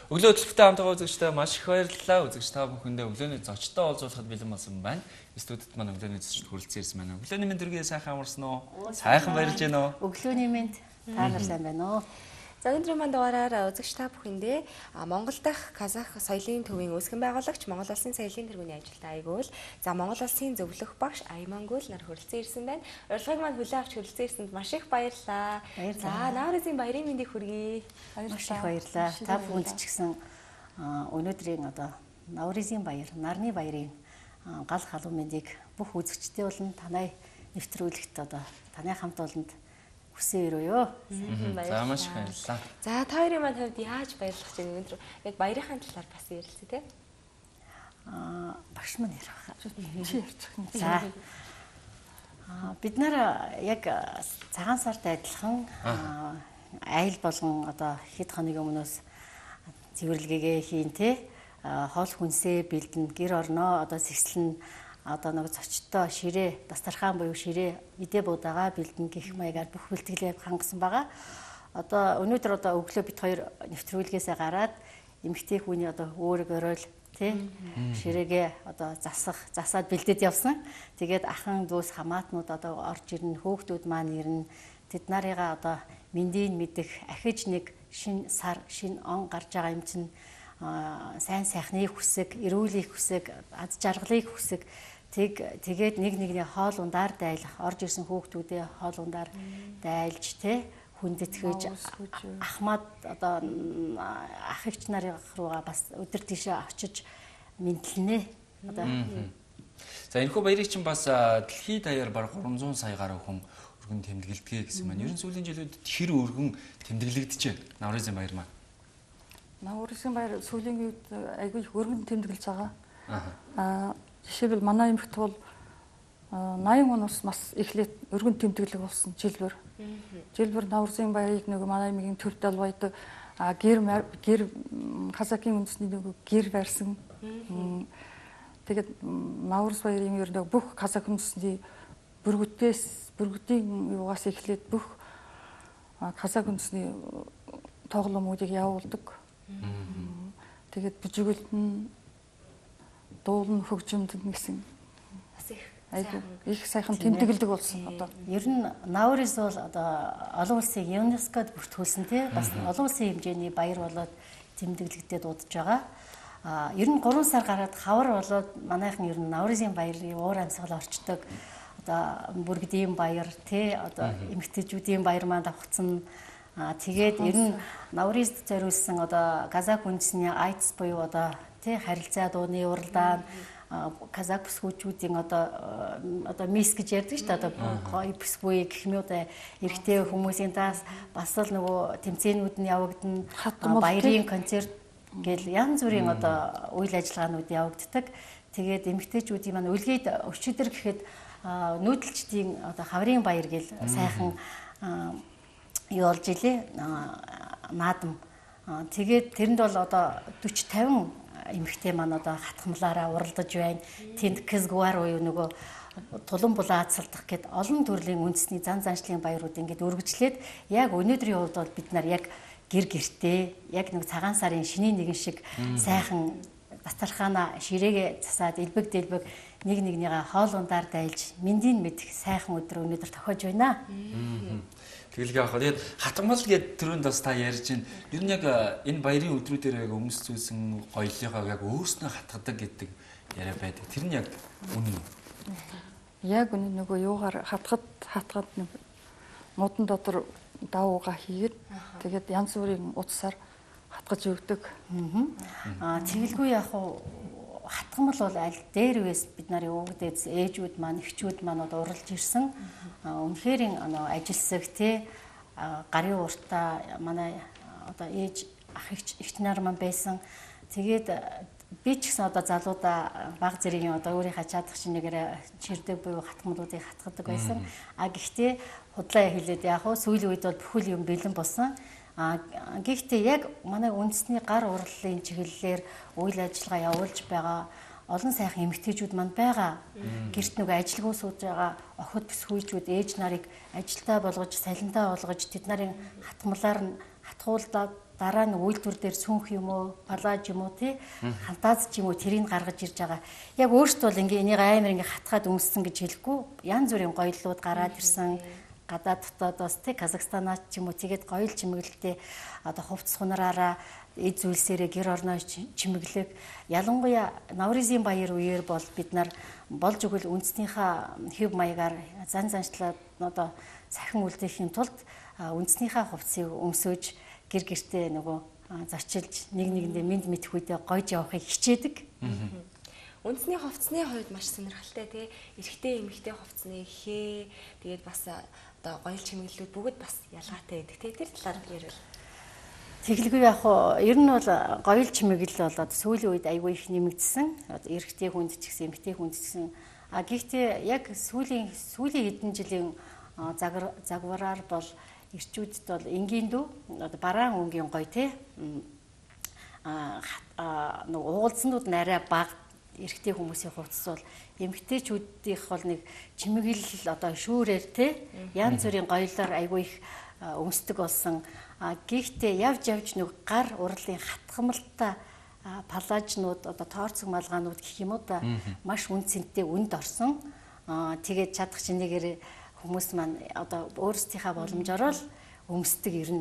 Өглөө хөтөлбөртэй хамтгаа үзэгчтэй маш их баярлалаа. Үзэгч та бүхэндээ өглөөний зочдтой уулзуулахад бэлэн болсон байна. Студид маань өглөөний зочд хүрэлцэн ирсэн байна. Өглөөний мэнд дөргийн сайхан амарсан уу? Сайхан баярлж байна уу? Өглөөний мэнд та нар сайн байна уу? За өнөөдрийн маань дугаараар үзэгч та бүхэндээ Монгол дахь Казах соёлын төвийн үүсгэн байгуулагч Монгол Улсын соёлын тэргүүний ажилтан Айгуул, за Монгол Улсын зөвлөх багш Аймангуул нар хүрэлцэн ирсэн байна. Урилгыг маань хүлээн авч хүрэлцэн ирсэнд маш их баярлалаа. За Навризын баярын мэндийг хүргэе. Маш их баярлалаа. Та бүхэнд ч гэсэн өнөөдрийн Навризын баяр, нарны баярын гал халуун мэндийг бүх үзэгчдээ болон танай нэвтрүүлэгт таны хамт олонд хүсээ өрөөё. За маш их баярлалаа. За та хоёрын маань хувьд яаж баярлах гэж өнөөдөр яг баярынхаа талаар бас ярилцъя те. Багш маань ярих. Чи ярьчих юм. За. Бид нар яг цагаан сард адилхан айл болгон хэд хоногийн өмнөөс цэвэрлэгээ хийн те. Хоол хүнсээ бэлдэн гэр орноо зэвслэн нэг зочдтой ширээ, дастархаан буюу ширээ, мэдээ буудаага бэлдэн гэх маягаар бүх бэлтгэлээ хангасан байгаа. Өнөөдөр өглөө бид хоёр нэвтрүүлгээс гараад эмэгтэй хүний өөрөг оройл тий ширээгээ засаад бэлдээд явсан. Тэгээд ахын дүүс хамаатнууд орж ирнэ, хөөгтүүд маань ирнэ. Тэд нарыгаа мэндийн мэдэх ахиж нэг шин сар, шин он гарч байгаа юм чинь сайн сайхныг хүсэг, эрүүлийг хүсэг, аз жаргалыг хүсэг. Тэгээд нэг нэгний хоол ундаар дайлах, орж ирсэн хүүхдүүдээ хоол ундаар дайлж хүндэтгэж ахмад ах эгч нарын руугаа бас өдөр тийшээ очиж мэдлэнэ. За энэхүү баярыг чинь бас дэлхийд даяар бараг 300 сая гаруй хүн өргөн тэмдэглэдэг гэсэн маань. Ер нь сүүлийн жилүүд хэр өргөн тэмдэглэгдэж байна Навризын баяр маань? Навризын баяр сүүлийн үед айгүй их өргөн тэмдэглэж байгаа. Жишээлбэл манай эмэгт бол 80 оноос бас эхлээд өргөн тэмдэглэг болсон жилбэр. Жилбэр Навризын баярыг манай эмигийн төр дал баядаг гэр Казакийн үндэсний гэр барьсан. Тэгээд Навриз баярын ер нь бүх Казак үндэсний бүргэдийн юугаас эхлээд бүх Казак үндэсний тоглоомуудыг явуулдаг. Тэгээд бүжиглэн дуулан хөгжимдэн гэсэн их сайхан тэмдэглэдэг болсон Ер нь Навриз бол олон улсын ЮНЕСКОд бүртгүүлсэн бас олон улсын хэмжээний баяр болоод тэмдэглэгдээд удаж байгаа. Ер нь 3 сар гараад хавар болоод манайхан ер нь Навризын баярын уур амьсгал орчдөг. Бүргэдийн баяр эмэгтэйчүүдийн баяр маань давхцсан. Тэгээд ер нь Навризд зориулсан Казак үндэсний айдс буюу харилцаа дууны уралдаан казак бүсгүүчүүдийн мис гэж ярьдаг шүү дээ. Гоё бүсгүй гэх юм уу эрэгтэй хүмүүсийн бас л нөгөө тэмцээнүүд нь явагдана. Баярын концерт гэл янз бүрийн үйл ажиллагаанууд явагддаг. Тэгээд эмэгтэйчүүдийн маань үлгээд өчигдөр гэхэд нүүдэлчдийн хаврын баяр гэл сайхан юу болж илээ наадам. Тэгээд тэрэнд бол 40-50 эмэгтэй маань хатгамлаараа уралдаж байна. Тэнд Кэсгуар буюу нөгөө тулан булаацалдах гэд олон төрлийн үндэсний зан заншлын баярууд ингээд өргөжлээд яг өнөөдрийн хувьд бол бид нар яг гэр гертээ яг нэг цагаан сарын шинийн нэгэн шиг сайхан дастархаана ширээгээ засаад элбэг дэлбэг нэг нэгнийгээ хоол ундаар дайлж мэндийн мэдэх сайхан өдөр өнөөдөр тохиож байна. Тэгэлгээ авах. Тэгээд хатгамал гэдэг төрөнд бас та ярьж байна. Ер нь яг энэ баярын өдрүүдээр яг өмсцүүлсэн гоёлыгоо яг өөрснөө хатгадаг гэдэг яриа байдаг. Тэр нь яг үнэн үү? Яг үнэн нөгөө юугаар хатгаад модон дотор давууга хийгээд тэгээд янз бүрийн утсаар хатгаж өгдөг. Тэгэлгүй яг хатгамал бол аль дээр вэс бид нарын өвгдөөс ээжүүд маань эхчүүд маань уралж ирсэн. Үнэхээр ажилсаг гарын уртаа манай ээж ах ихч нар маань байсан. Тэгээд би ч гэсэн залуудаа баг зэргийн өөрийнхөө чадах чинээгээр чирдэг буюу хатгамлуудыг хатгадаг байсан. Гэхдээ худлаа хэлээд сүүлийн үед бол бүхэл юм бэлэн болсон. Гэхдээ яг манай үндэсний гар урлалын чиглэлээр үйл ажиллагаа явуулж байгаа олон сайхан эмэгтэйчүүд манд байгаа. Гэрт нөгөө ажилгүй сууж байгаа охид бүсгүйчүүд ээж нарыг ажилдаа болгож, салиндаа болгож тэд нарын хатмалаар нь хатгуулдаад дараа нь үйлдвэр дээр сүнх юм уу, палаж юм уу тий хантаац ч юм уу тэрийг гаргаж ирж байгаа. Яг өөртөө бол энийг амар хатгаад өмссөн гэж хэлэхгүй. Янз бүрийн гоёллууд гараад ирсэн. Гадаад дотоодоос тий Казахстанаас ч юм уу тэгээд гоёл чимэглэлтэй одоо хувцс хунараараа эд зүйлсээрээ гэр орноо чимэглэг. Ялангуяа Навризийн баяр үеэр бол бид нар болж өгөл үндэснийхээ хэв маягаар заншлаад одоо сахин үлдээхийн тулд үндэснийхээ хувцсыг өмсөж гэр гертээ нөгөө зарчилж нэг нэгэндээ мэд мэдх үедээ гойж явахыг хичээдэг. Үндэсний хувцсны хувьд маш сонирхолтой тий. Эрэгтэй эмэгтэй хувцсны хээ тэгээд бас одоо гоёл чимэглэлүүд бүгд бас ялгаатай байдаг тий. Тэр талаар ярил. Тэглгүй яг хоо ер нь бол гоёл чимэглэл болоод сүүлийн үед аягүй их нэмэгдсэн. Эрэгтэй хүнд ч гэсэн эмэгтэй хүнд ч гэсэн гэхдээ яг сүүлийн хэдэн жилийн загвараар бол эрчүүдд бол энгийн дүү одоо бараан өнгийн гоё тий нөгөө уулзнууд нарай бага эрэгтэй хүмүүсийн хувцас бол эмэгтэйчүүдийнх бол нэг чимэглэл одоо шүүрээр тий янз бүрийн гоёлоор айгүй их өмсдөг болсон. Гэхдээ явж нэг гар урлын хатгамалтай палажнууд одоо тоорцог малгаанууд гэх юм уу да маш үнцэнтэй үнд орсон. Тэгээд чадах чинээгээр хүмүүс маань одоо өөрсдийнхээ боломжоор л өмсдөг ирнэ.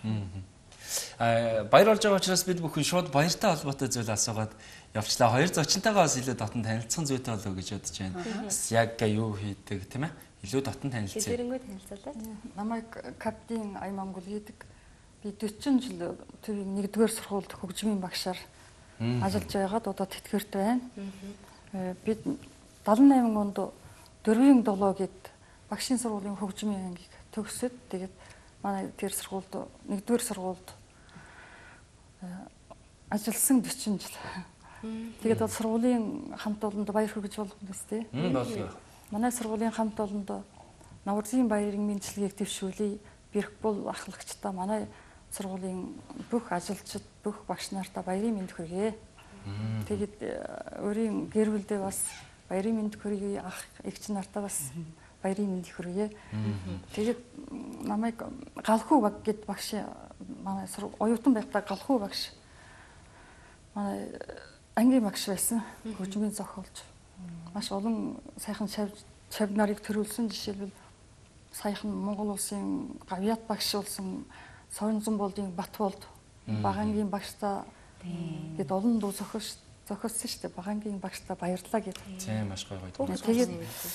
Баяр болж байгаа учраас бид бүхэн шууд баяртай холбоотой зүйл асуугаад явчлаа. Хоёр зочинтойгоо бас илүү дотн танилцсан зүйтэй болов гэж бодож байна. Бас яг юу хийдэг тийм ээ? Илүү дотн танилцъя. Хэдэрэнгүй танилцуулаад. Намайг капитан Айман гол гэдэг. Би 40 жил төвийн 1-р сургуульд хөгжмийн багшаар ажиллаж байгаад одоо тэтгэрт байна. Бид 78 онд Дөрвийн долоо гэд багшийн сургуулийн хөгжмийн ангийг төгсөд тэгээд манай тэр сургуульд 1-р сургуульд ажилласан 40 жил. Тэгээд бол сургуулийн хамт олонд баяр хүргэж болох юм тест. Болоо. Манай сургуулийн хамт олонд Навризийн баярын мэндчилгээг дэвшүүлээ. Бэрхбул ахлагчдаа манай сургуулийн бүх ажилчид, бүх багш нартаа баярын мэнд хүргэе. Тэгээд өөрийн гэр бүлдээ бас баярын мэнд хүргэе. Ах эгч нартаа бас баярын мэнд хүргэе. Тэгээд намайг Галхүү баг гэд багш манай оюутан байхдаа Галхүү багш манай ангийн багш байсан. Хөгжмийн зохиолч. Маш олон сайхан шав нарыг төрүүлсэн. Жишээлбэл саяхан Монгол улсын гавьяат багш болсон Сорнзон болдын Батболд Багангийн багштаа гэд олон дуу зохиолсон шүү дээ. Багангийн багштаа баярлалаа гэд. Тийм маш гоё. Тэгээд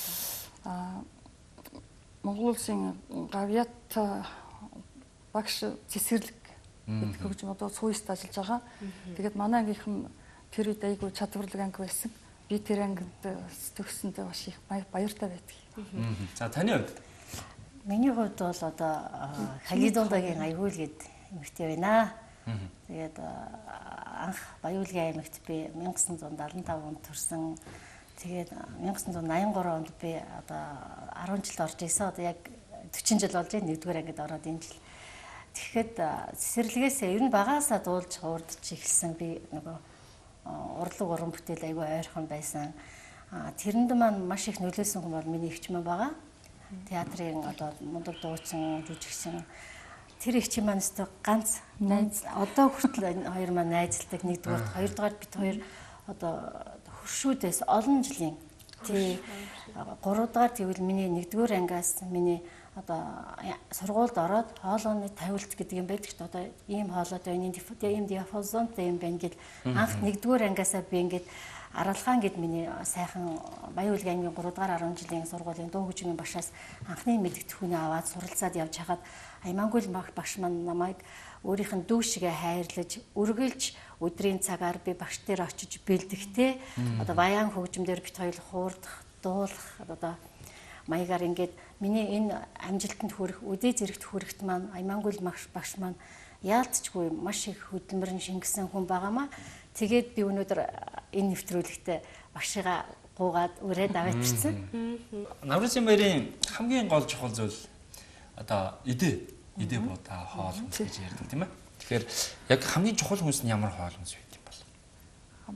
Монгол улсын гавьяат багш цэцэрлэг гэдэг хөгжим одоо Сууист ажиллаж байгаа. Тэгээд манай ангийнхан тэр үед айгүй чадварлаг анги байсан. Би тэр ангид төгссөндөө маш их баяртай байдаг. За таны хувьд? Миний хувьд бол одоо Халидондагийн аягүй л гээд эмэгтэй байна. Тэгээд анх Баяуулгийн аймагт би 1975 онд төрсэн. Тэгээд 1983 онд би одоо 10 жил орж ирсэн. Одоо яг 40 жил болж байна. 1-р ангид ороод энэ жил. Тэгэхэд цэцэрлэгээс ер нь багаасаа дуулж хуурдж эхэлсэн. Би нөгөө урлаг уран бүтээл аягүй ойрхон байсан. Тэрэнд маань маш их нөлөөсөн хүн бол миний эгч маань байгаа. Театрын одоо мундаг дуучин, жүжигчин. Тэр эгч маань өстө ганц найз одоо хүртэл хоёр маань найзалдаг. 1-р, 2-р бид хоёр одоо хөршүүдээс олон жилийн. Тий 3-р тэгвэл миний 1-р ангиас миний одоо сургуульд ороод хоолойны тавилт гэдэг юм байдаг ч одоо ийм хоолойд байна, ийм диафазонтой юм байна гэд анх 1-р ангиасаа би ингээд Аралхаан гэд миний сайхан Баяуулгийн ангийн 3-р 10 жилийн сургуулийн дуу хөгжмийн багшаас анхны мэдгэдэгчүүнээ аваад суралцаад явж хагаад Аймангуул багш маань намайг өөрийнх нь дүү шигээ хайрлаж, үргэлж өдрийн цагаар би багш дээр очиж бэлдэхтэй. Одоо баян хөгжмөөр бит хоёул хуурдах, дуулах одоо маягаар ингээд миний энэ амжилтанд хүрэх, үдээ зэрэгт хүрэхт маань Аймангуул багш маань яалтчгүй маш их хөдөлмөрн шингэсэн хүн байгаамаа. Тэгээд би өнөөдөр энэ нэвтрүүлэгтээ багшигаа гуугаад өрөөд аваад ирсэн. Навризийн баярын хамгийн гол чухал зүйл одоо идэ буудаа хоол хүнс гэж ярьдаг тийм ээ. Тэгэхээр яг хамгийн чухал хүнс нь ямар хоол хүнс вэ юм бол?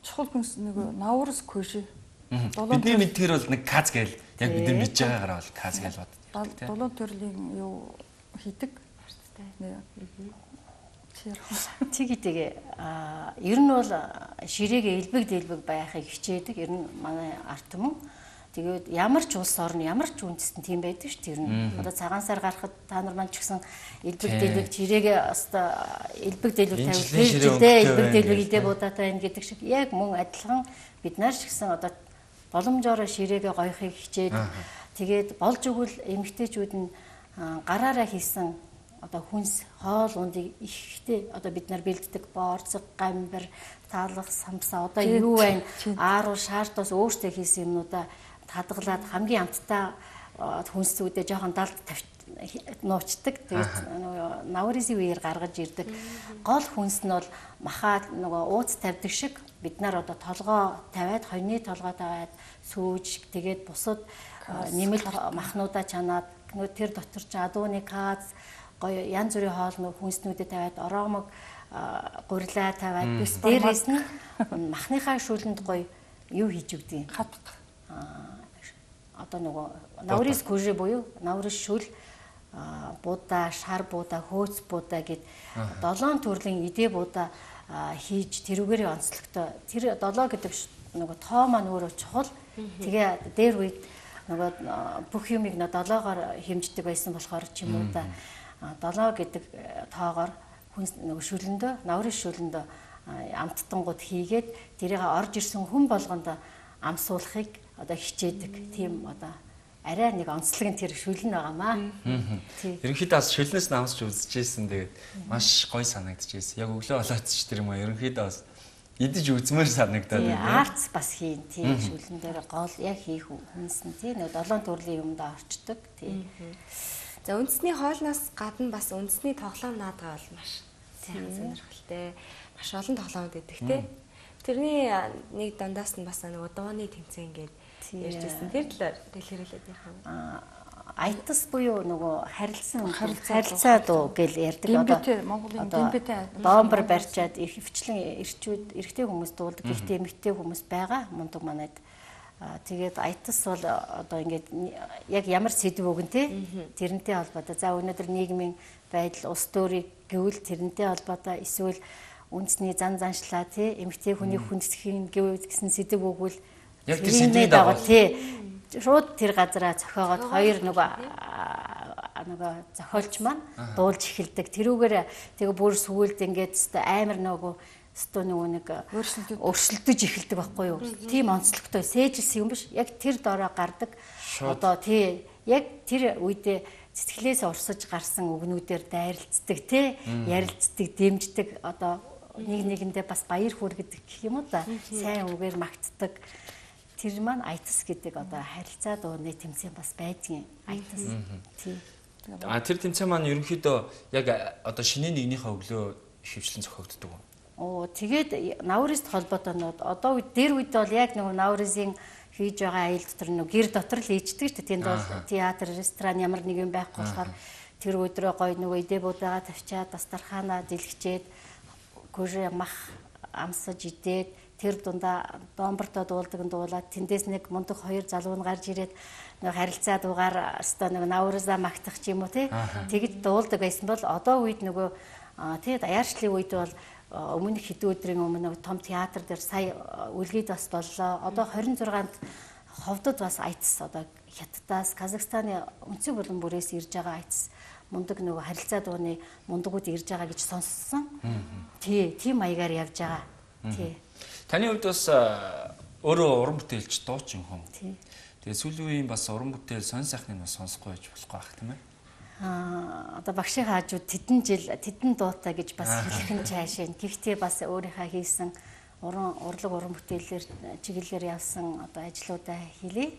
чухал хүнс нэг Наурыз Кожи. Бидний мэдгээр бол нэг каз гээл яг бидний мэдж байгаагаар бол каз гээл бод. Дулуун төрлийн юу хийдэг. Тэгийдээ ер нь бол ширээгээ элбэг байхыг хичээдэг. Ер нь манай ард түмэн. Тэгээд ямар ч улс орн ямар ч үндэстэн тийм байдаг ш. Тэр нь одоо цагаан сар гарахад та нар маань ч гэсэн элбэг ширээгээ өстой элбэг дэлбэг тавьдаг. Элбэг дэлбэг идэ будаатай байна гэдэг шиг яг мөн адилхан бид нар ч гэсэн одоо боломжоор ширээгээ гоёхыг хичээд тэгээд болж өгвөл эмэгтэйчүүд нь гараараа хийсэн одоо хүнс хоол ундыг ихтэй одоо бид нар бэлддэг боорцог, гамбар, таалах, самсаа одоо юу байна? Ааруу шаартаас өөртөө хийсэн юмнуудаа хадгалаад хамгийн амттай хүнсүүдээ жоохон далд нуучдаг. Тэгээд Науризын үеэр гаргаж ирдэг. Гол хүнс нь бол махаад нөгөө ууц тавьдаг шиг бид нар одоо толгоо тавиад, хойны толгоо тавиад сүүж тэгээд бусад нэмэлт махнуудаа чанаад тэр дотор ч адууны каз гоё янз бүрийн хоол хүнснүүдэд тавиад ороомог гурилаа тавиад бис дээрээс нь махныхаа шүлэнд гоё юу хийж өгдөг. Хатга. Одоо нөгөө Наурыз Кожи буюу Наурыз шүл буудаа, шар буудаа, хөөц буудаа гэд 7 төрлийн идэ буудаа хийж тэрүүгээр онцлогтой. Тэр 7 гэдэг нөгөө тоо маань өөрөө чухал. Тэгээ дээр үед нөгөө бүх юмыг 7-оор хэмждэг байсан болохоор ч юм уу да 7 гэдэг тоогоор хүнс нөгөө шүлэндөө, Наурыз шүлэндөө амттангууд хийгээд тэрийг орж ирсэн хүн болгонд амсуулахыг одоо хичээдэг. Тийм одоо арай нэг онцлог нь тэр шүлэн байгаамаа. Ерөнхийдөө бас шүлнээс намсч үзчихсэн. Тэгээд маш гоё санагдчихсэн. Яг өглөө болоод ч тэр юм аа. Ерөнхийдөө бас идэж үзмээр санагдаад байна. Арц бас хийн тийм шүлэн дээр гол яг хийх хүнс нь тийм нэг 7 төрлийн юмд орчдөг. Тийм. За үндэсний хоолноос гадна бас үндэсний тоглоом наадгаа бол маш сайн сонирхолтой. Маш олон тоглоомд өгдөг тийм. Тэрний нэг дундаас нь бас нэг дууны тэмцээн гэдэг ярьжсэн. Тэр талаар дэлгэрүүлээд яах вэ? Айтас буюу нөгөө харилцаа дуу гэж ярьдаг. Одоо Монголын дембэтэй доомбор барьчаад хөвчлэн эрэгтэй хүмүүс дуулдаг. Гэхдээ эмэгтэй хүмүүс байгаа мундаг манайд. Тэгээд айтас бол одоо ингээд яг ямар сэдв өгөн те тэрнтэй холбоотой. За өнөөдөр нийгмийн байдал, улс төрийн гэвэл тэрнтэй холбоотой эсвэл үндэсний заншлаа тий эмэгтэй хүний хүндэтгэхийн гэсэн сэдв өгвөл яг тэр сэдвийн дагуу тий шууд тэр газараа зохиогоод хоёр нөгөө зохиолч маань дуулж эхэлдэг. Тэрүүгээр тэгээ бүр сүүлд ингээд амар нөгөө нэг өрсөлдөж эхэлдэг байхгүй юу? Тийм онцлогтой сээжилсэн юм биш. Яг тэр доороо гардаг. Одоо тий яг тэр үедээ цэцгэлээс урсаж гарсан үгнүүдээр дайралцдаг тий ярилцдаг, дэмждэг одоо нэгэндээ бас баяр хөөр гэдэг гэх юм уу да. Сайн үгээр магтдаг. Тэр маань айтас гэдэг одоо харилцаа дууны тэмцээн бас байдгийн айтас. Тий. Тэр тэмцээн маань ерөнхийдөө яг одоо шинэ нэгнийхээ өглөө хөвчлэн зохиогддог юм. Тэгээд Наурызд холбоотой нь одоо дээр үед бол яг нөгөө Наурызын хийж байгаа аял дотор нөгөө гэр дотор л хийждэг шүү дээ. Тэнд бол театр, ресторан ямар нэг юм байхгүй болохоор тэр өдрөө гоё нөгөө идэ буудаага тавьчаад дастархаанаа дэлгчээд гүрээ мах амсаж идээд тэр дундаа доомбортоо дуулдаг нь дуулаад тэндээс нэг мундаг хоёр залуу нь гарч ирээд нэг харилцаа дуугаар өстой нэг Наурызаа магтах ч юм уу тий. Тэгэд дуулдаг байсан бол одоо үед нөгөө тий даяарчлалын үед бол өмнөх хэдэн өдрийн өмнө том театр дээр сая үлгийд бас боллоо. Одоо 26-нд ховдод бас айтас одоо Хятадаас Казахстаны өнцөг болон бүрээс ирж байгаа айтас мундаг нөгөө харилцаа дууны мундагууд ирж байгаа гэж сонссон. Тийм маягаар явж байгаа. Тий. Таны хувьд бас өөрөө уран бүтээлч дуучин хүн. Тий. Тэгээ сүүлийн үеийн бас уран бүтээл сонь сайхныг бас сонсохгүй байж болохгүй ах тийм ээ. Одоо багшийн хаажууд тэдэн дуутай гэж бас хэлэх нь цаашаа. Гэхдээ бас өөрийнхөө хийсэн урлаг уран бүтээлээр чиглэлээр явсан одоо ажлуудаа хэлье.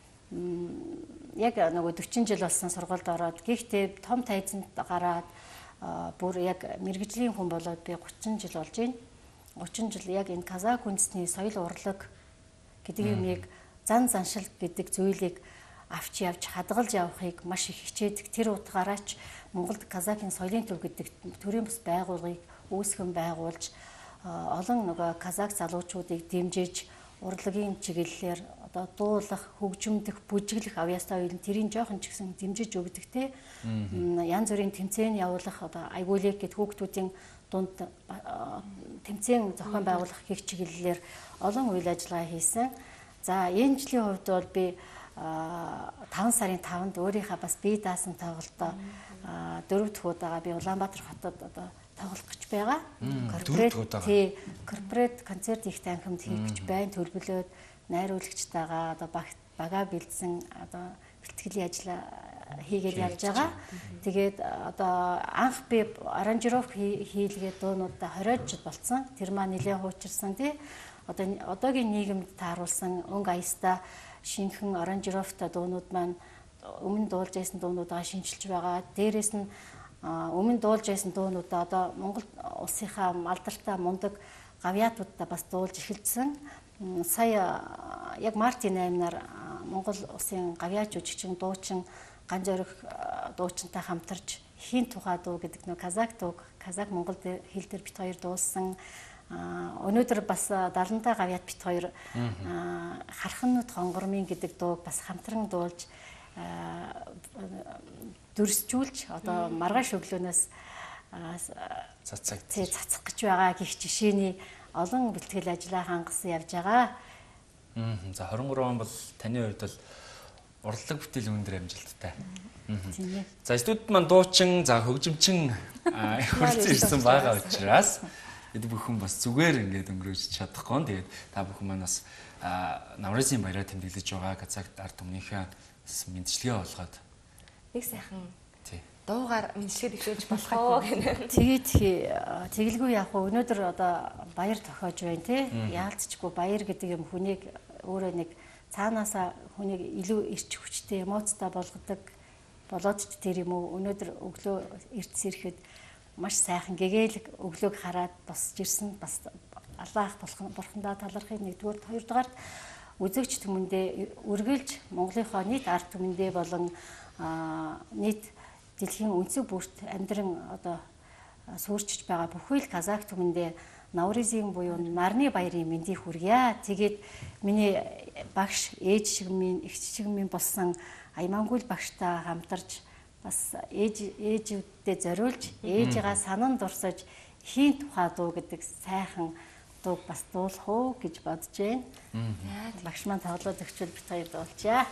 Яг нөгөө 40 жил болсон сургуульд ороод гэхдээ том тайзанд гараад бүр яг мэргэжлийн хүн болоод би 30 жил болж байна. 30 жил яг энэ казак үндэсний соёл урлаг гэдэг юмыг заншил гэдэг зүйлийг авч явж хадгалж явахыг маш их хичээдэг. Тэр утгаараач Монголд казакын соёлын төв гэдэг төрийн бас байгууллагыг үүсгэн байгуулж олон нөгөө казак залуучуудыг дэмжиж урлагийн чиглэлээр одоо дуулах, хөгжимдөх, бүжиглэх авьяастай үйл тэрийн жоохон ч гэсэн дэмжиж өгдөг те. Янз бүрийн тэмцээн явуулах одоо айгуулыг гэд хүүхдүүдийн дунд тэмцээн зохион байгуулах гэх чиглэлээр олон үйл ажиллагаа хийсэн. За энэ жилийн хувьд бол би 5 сарын 5-нд өөрийнхөө бас бие даасан тоглолтоо 4 дахь удаага би Улаанбаатар хотод одоо тоглох гэж байгаа. Корпорат концерт их танхимд хийх гэж байна. Төлөвлөөд найруулагчтайгаа одоо бага бэлдсэн одоо бэлтгэлийн ажил хийгээд явж байгаа. Тэгээд одоо анх би аранжировк хийлгээд дуунуудаа 20 жил болцсон. Тэр маань нэлээд хуучирсан тий. Одоогийн нийгэмд тааруулсан өнгө аястай шинэхэн аранжировктой дуунууд маань өмнө дуулж байсан дуунуудаа шинжилж байгаа. Дээрээс нь өмнө дуулж байсан дуунуудаа одоо Монгол улсынхаа алдартай мундаг гавьяатуудаа бас дуулж эхэлсэн. Сая яг мартын 8-наар Монгол улсын гавьяа жүжигчин дуучин ган зориг дуучинтай хамтарч хийн тухай дуу гэдэг нөө казак дуу, казак монгол хэл дээр бит хоёр дуулсан. Өнөөдөр бас 70-тай гавьяат бит хоёр харханнууд хонгормын гэдэг дууг бас хамтран дуулж дүрсжүүлж одоо маргааш өглөөнөөс цацах гэж байгаа гих жишээний олон бэлтгэл ажиллаа хангасан явж байгаа. За 23 он бол таны хувьд бол урлаг бүтээл өндөр амжилттай. За студид маань дуучин, за хөгжимчин хурцсан ирсэн байгаа учраас эд бүхэн бас зүгээр ингээд өнгөрөөж чадахгүй. Тэгээд та бүхэн маань бас Наврызын баяраа тэмдэглэж байгаа казак ард түмнийхээ мэдчилгээ олгоод нэг сайхан дуугаар мэдчилгээ төвшүүлж болох оо гэнэ. Тэгэлгүй яг хөө өнөөдөр одоо баяр тохиож байна тий. Яалтчгүй баяр гэдэг юм хүнийг өөрөө нэг цаанаасаа хүнийг илүү ирч хүчтэй эмоцтой болгодог болоод ч тэр юм уу өнөөдөр өглөө эртс ирэхэд маш сайхан гэгээлэг өглөөг хараад босч ирсэн бас Аллах бурхандаа талархыг нэгдүгээр хоёрдугаар үзэгч түмэндээ үргэлж Монголынхоо нийт ард түмэндээ болон нийт дэлхийн өнцөг бүрт амьдран одоо сүрчиж байгаа бүхэл казак түмэндээ Наврызын буюу нарны баярын мэндийг хүргье. Тэгээд миний багш ээж шиг минь эгч шиг минь болсон Аймангүйл багштай хамтарч бас ээжүүддээ зориулж ээжигээ санан дурсаж хийн тухай дуу гэдэг сайхан дууг бас дуулах уу гэж бодож байна. Багш маань тоглоод өгчвөл бит хоёр дуулчаа.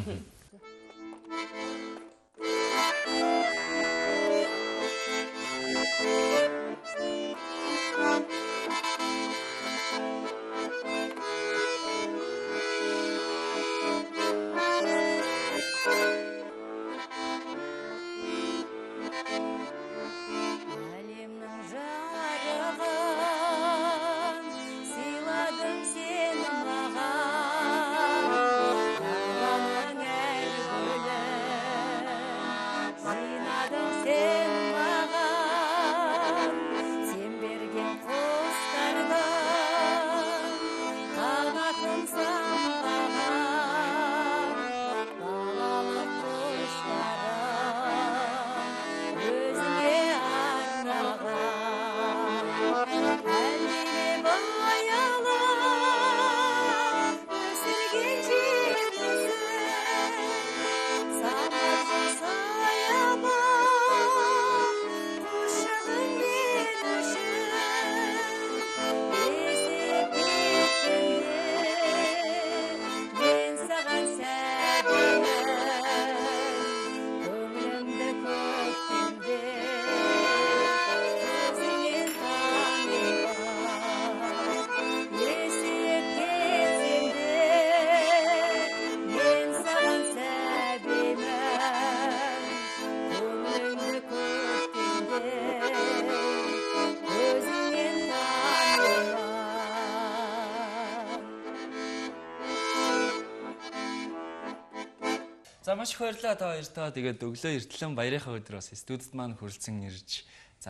За маш их баярлалаа та хоёртоо. Тэгээд өглөө эртлэн баярынхаа өдөр бас студид маань хүрэлцэн ирж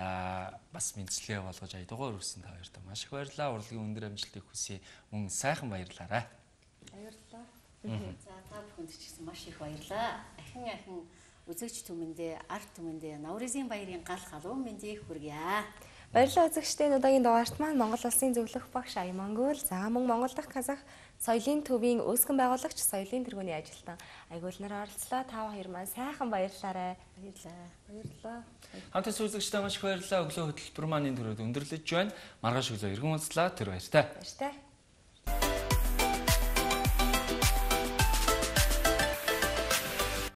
за бас мэдчилгээ болгож аядуугаар үрсэн та хоёртоо маш их баярлалаа. Урлагийн өндөр амжилтыг хүсье. Мөн сайхан баярлалаа. Баярлалаа. За та бүхэнд ч гэсэн маш их баярлалаа. Ахин үзэгч түмэндээ, ард түмэндээ Наврызын баярын гал халуун мэндийг хүргье. Баярлалаа үзэгчдээ, удаагийн дугаарт маань Монгол Улсын зөвлөх багш Аймангүйл, за мөн Монгол дахь Казах соёлын төвийн үүсгэн байгуулагч, соёлын тэргүүний ажилтан Айгуулнаар оролцлоо. Та хоёр маань сайхан баярлалаа. Баярлалаа. Хамтас үзэгчдээ маш их баярлалаа. Өглөө хөтөлбөр маань энэ төрөд өндөрлөж байна. Маргааш өглөө иргэн уулзлаа. Тэр баяртай. Баяртай.